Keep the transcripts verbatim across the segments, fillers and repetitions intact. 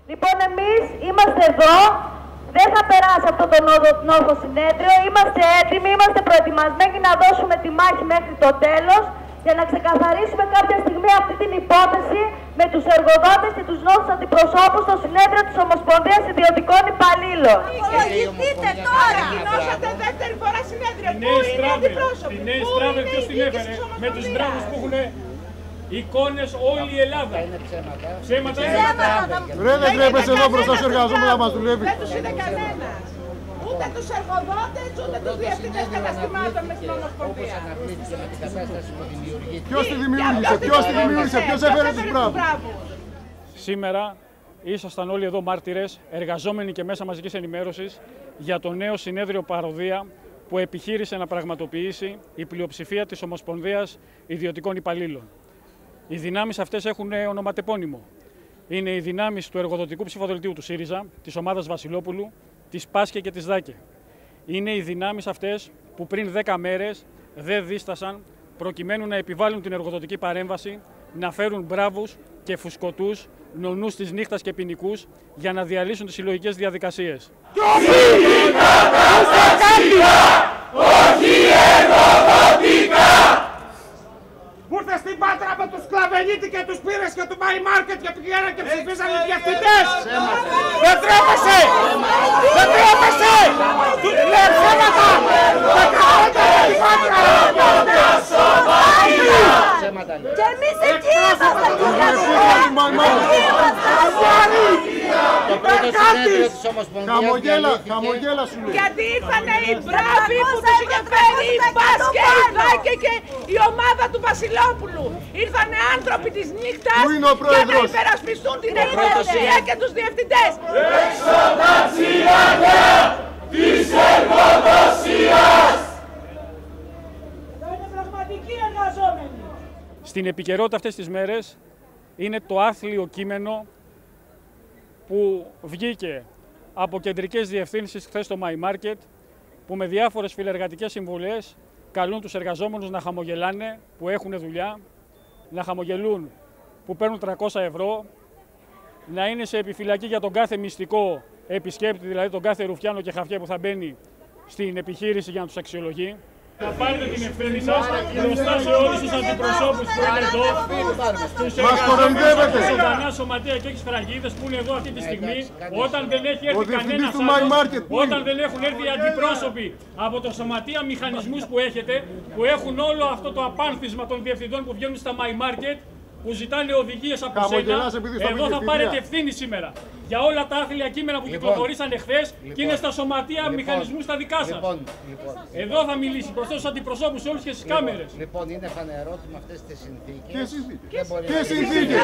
Λοιπόν, εμείς είμαστε εδώ, δεν θα περάσει αυτό το νόθο συνέδριο, είμαστε έτοιμοι, είμαστε προετοιμασμένοι να δώσουμε τη μάχη μέχρι το τέλος για να ξεκαθαρίσουμε κάποια στιγμή αυτή την υπόθεση με τους εργοδότες και τους νόμους αντιπροσώπους στο συνέδριο της Ομοσπονδίας Ιδιωτικών Υπαλλήλων. Υπολογιστείτε τώρα! Κοινώσατε δεύτερη φορά συνέδριο. Πού είναι οι αντιπρόσωποι? Την Νέα Στράβελ ποιος την έφερε? Με τους μπράβους που έχουν εικόνες όλη η Ελλάδα. Είναι ψέματα. Ψέματα είναι. Ρε, δεν τρέπεσαι εδώ μπροστά στους εργαζόμενους να μας δουλεύει. Δεν τους είδε κανένας. Ούτε τους εργοδότες, ούτε τους διευθυντές καταστημάτων με την Ομοσπονδία. Ποιος τη δημιούργησε, ποιος τη δημιούργησε, ποιος έφερε τους μπράβους? Σήμερα ήσασταν όλοι εδώ μάρτυρες, εργαζόμενοι και μέσα μαζικής ενημέρωσης, για το νέο συνέδριο παροδία που επιχείρησε να πραγματοποιήσει η πλειοψηφία της Ομοσπονδίας Ιδιωτικών Υπαλλήλων. Οι δυνάμεις αυτές έχουν ονοματεπώνυμο. Είναι οι δυνάμεις του εργοδοτικού ψηφοδελτίου του ΣΥΡΙΖΑ, της ομάδας Βασιλόπουλου, της Πάσχε και της Δάκε. Είναι οι δυνάμεις αυτές που πριν δέκα μέρες δεν δίστασαν προκειμένου να επιβάλλουν την εργοδοτική παρέμβαση, να φέρουν μπράβους και φουσκωτούς, νονούς της νύχτας και ποινικούς για να διαλύσουν τις συλλογικές διαδικασίες. Όχι εργοδοτικά! Που ήρθε στην Πάτρα με τους Κλαβενίτη και τους Πύρες και του My Market και πηγαίναν και ψηφίσαν οι διευθυντές! Δεν τρέπεσαι! Δεν τρέπεσαι! Του λέει ψέματα! Δεν κάνετε την Πάτρα! Και εμείς εκεί ήμασταν κύριε Το πρώτο συνέδριο της Ομοσπονδίας Χαμογέλα, χαμογέλα σου λέει. γιατί ήρθανε οι μπράβοι που τους είχε φέρει η Πάσχε, η Δάκε και η ομάδα του Βασιλόπουλου. Ήρθανε άνθρωποι της νύχτας για να υπερασπιστούν την εργοδοσία και τους διευθυντές. Έξω τα τσιράκια της εργοδοσίας! Εδώ είναι πραγματικοί εργαζόμενοι. Στην επικαιρότητα αυτές τις μέρες είναι το άθλιο κείμενο που βγήκε από κεντρικές διευθύνσεις χθες στο My Market, που με διάφορες φιλεργατικές συμβουλές καλούν τους εργαζόμενους να χαμογελάνε που έχουν δουλειά, να χαμογελούν που παίρνουν τριακόσια ευρώ, να είναι σε επιφυλακή για τον κάθε μυστικό επισκέπτη, δηλαδή τον κάθε ρουφιάνο και χαφιέ που θα μπαίνει στην επιχείρηση για να τους αξιολογεί. Να πάρετε την ευθύνη σας μπροστά σε όλους τους αντιπροσώπους που είναι εδώ, τους εργαζόμενους, τους ζωντανά σωματεία και τις φραγίδες που είναι εδώ αυτή τη στιγμή, όταν δεν έχει έρθει κανένας άλλος, όταν δεν έχουν έρθει οι αντιπρόσωποι από το σωματεία μηχανισμούς που έχετε, που έχουν όλο αυτό το απάνθισμα των διευθυντών που βγαίνουν στα My Market, που ζητάνε οδηγίες από σένα, εδώ θα πάρετε ευθύνη σήμερα για όλα τα άθλια κείμενα που λοιπόν, κυκλοφορήσανε χθες λοιπόν, και είναι στα σωματεία λοιπόν, μηχανισμού στα δικά σας. Λοιπόν, λοιπόν, εδώ θα μιλήσει προς τους αντιπροσώπους σε όλες τις λοιπόν, κάμερες. Λοιπόν, είναι φανερό ότι με αυτές τις συνθήκες... Ποιες συνθήκες? Ποιες συνθήκες?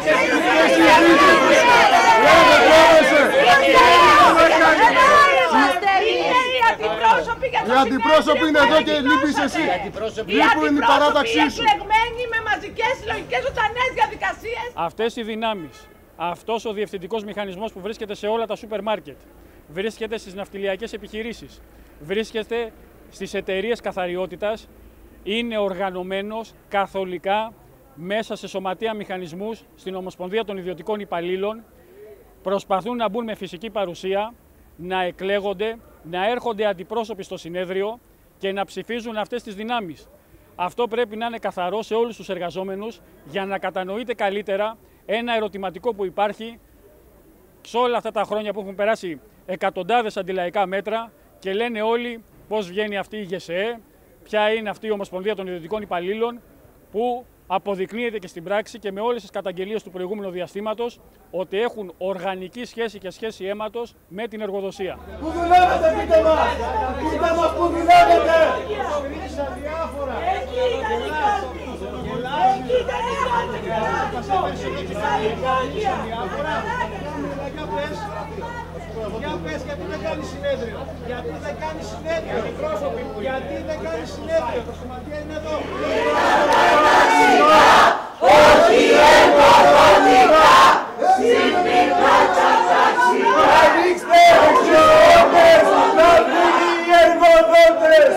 Οι αντιπρόσωποι είναι εδώ και λείπεις εσύ. Λείπουν η παράταξή σου. Με μαζικές συλλογικές ζωντανές διαδικασίες. Αυτές οι δυνάμεις, αυτός ο διευθυντικός μηχανισμός που βρίσκεται σε όλα τα σούπερ μάρκετ, βρίσκεται στις ναυτιλιακές επιχειρήσεις, βρίσκεται στις εταιρείες καθαριότητας, είναι οργανωμένος καθολικά μέσα σε σωματεία μηχανισμούς στην Ομοσπονδία των Ιδιωτικών Υπαλλήλων, προσπαθούν να μπουν με φυσική παρουσία, να εκλέγονται, να έρχονται αντιπρόσωποι στο συνέδριο και να ψηφίζουν αυτές τις δυνάμεις. Αυτό πρέπει να είναι καθαρό σε όλους τους εργαζόμενους για να κατανοείτε καλύτερα ένα ερωτηματικό που υπάρχει σε όλα αυτά τα χρόνια που έχουν περάσει εκατοντάδες αντιλαϊκά μέτρα και λένε όλοι πώς βγαίνει αυτή η ΓΕΣΕΕ, ποια είναι αυτή η Ομοσπονδία των Ιδιωτικών Υπαλλήλων που αποδεικνύεται και στην πράξη και με όλες τις καταγγελίες του προηγούμενου διαστήματος ότι έχουν οργανική σχέση και σχέση αίματος με την εργοδοσία. Πού δουλεύετε, πείτε μας! Πείτε μας πού δουλεύετε! Εκεί ήταν η κάλπη! Εκεί ήταν η κάλπη! Για πες, γιατί δεν κάνει συνέδριο! Γιατί δεν κάνει συνέδριο! Γιατί δεν κάνει συνέδριο! Το σωματεία είναι εδώ! Όχι εργοδοτικά! Συνήθω τσατσαξικά! Ανοίξτε εξιότητες! Να βγουν οι εργοδότες!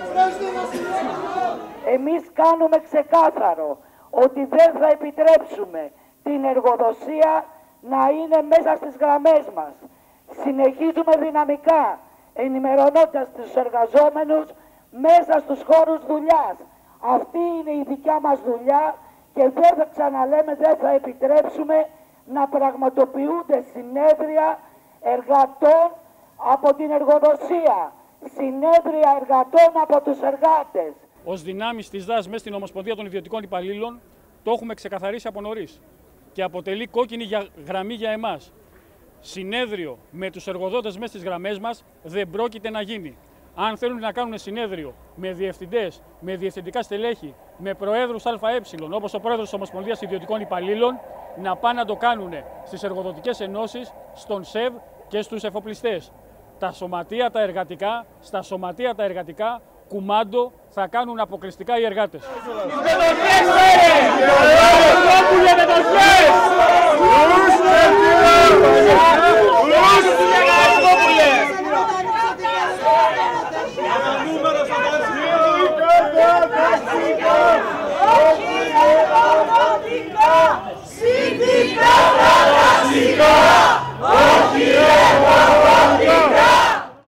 Εμείς κάνουμε ξεκάθαρο ότι δεν θα επιτρέψουμε την εργοδοσία να είναι μέσα στις γραμμές μας. Συνεχίζουμε δυναμικά, ενημερώνοντας τους εργαζόμενους μέσα στους χώρους δουλειάς. Αυτή είναι η δικιά μας δουλειά και δεν θα ξαναλέμε, δεν θα επιτρέψουμε να πραγματοποιούνται συνέδρια εργατών από την εργοδοσία. Συνέδρια εργατών από τους εργάτες. Ως δυνάμεις της ΔΑΣ μέσα στην Ομοσπονδία των Ιδιωτικών Υπαλλήλων το έχουμε ξεκαθαρίσει από νωρίς και αποτελεί κόκκινη για γραμμή για εμάς. Συνέδριο με τους εργοδότες μέσα στις γραμμές μας δεν πρόκειται να γίνει. Αν θέλουν να κάνουν συνέδριο με διευθυντές, με διευθυντικά στελέχη, με προέδρους ΑΕ, όπως ο πρόεδρος της Ομοσπονδίας Ιδιωτικών Υπαλλήλων, να πάνε να το κάνουν στις εργοδοτικές ενώσεις, στον ΣΕΒ και στους εφοπλιστές. Τα σωματεία τα εργατικά, στα σωματεία τα εργατικά, κουμάντο θα κάνουν αποκλειστικά οι εργάτες. Μετοχές!